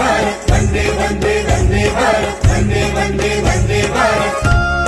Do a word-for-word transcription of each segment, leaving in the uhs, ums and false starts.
भारत, वंदे वंदे वंदे भारत, वंदे वंदे वंदे भारत।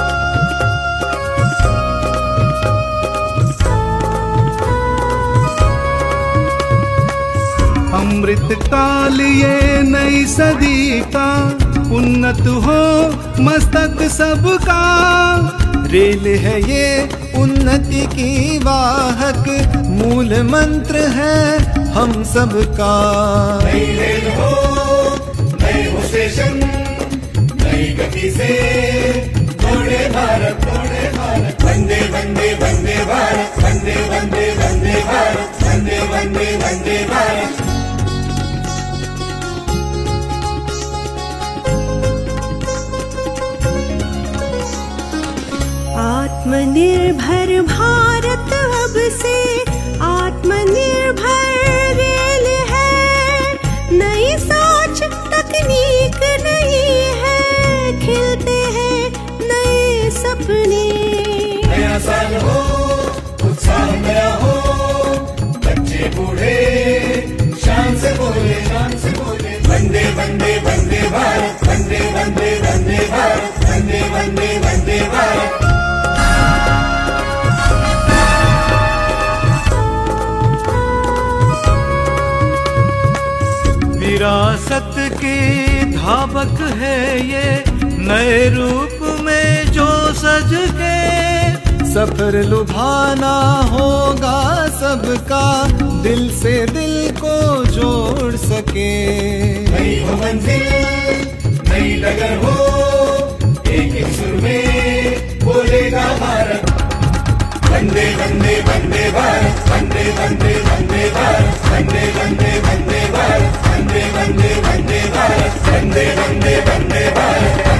अमृत काल ये नई सदी का, उन्नत हो मस्तक सबका। रेल है ये उन्नति की वाहक, मूल मंत्र है हम सबका। नई रेल हो, नई हो स्टेशन, नई गति से दौड़े भारत, दौड़े भारत। वंदे वंदे वंदे भारत, वंदे वंदे वंदे भारत, वंदे वंदे वंदे भारत। आत्मनिर्भर भारत अब से आत्मनिर्भर रेल है। नई सोच तकनीक नई है, खिलते हैं नए सपने। नया साल हो, उत्साह नया हो, बच्चे बूढ़े शान से बोले, शान से बोले। वंदे वंदे वंदे भारत, वंदे वंदे वंदे भारत, वंदे वंदे वंदे भारत। विरासत की धावक है ये, नए रूप में जो सज के। सफर लुभाना होगा सबका, दिल से दिल को जोड़ सके। नई हो मंजिल, नई डगर हो, एक एक सुर में बोलेगा भारत। वंदे वंदे वंदे भारत, वंदे वंदे वंदे भारत, वंदे वंदे वंदे भारत, वंदे वंदे वंदे भारत, वंदे वंदे वंदे भारत।